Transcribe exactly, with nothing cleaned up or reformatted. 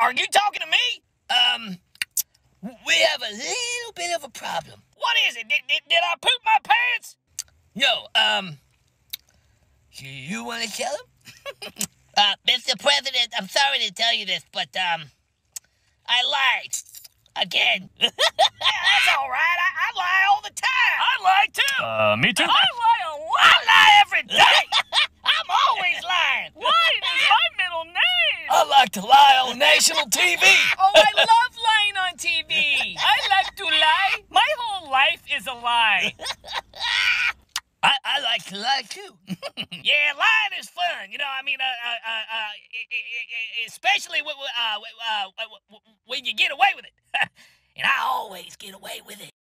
Are you talking to me? Um, we have a little bit of a problem. What is it? Did, did, did I poop my pants? No, um, you, you want to tell him? uh, Mister President, I'm sorry to tell you this, but, um, I lied. Again. That's all right. I, I lie all the time. I lie, too. Uh, me too. I lie a lot. I lie every day. I'm always lying. Lying is my middle name. I like to lie on national T V. Oh, I love lying on T V. I like to lie. My whole life is a lie. I, I like to lie, too. Yeah, lying is fun. You know, I mean, uh, uh, uh, uh, especially when, uh, uh, when you get away with it. And I always get away with it.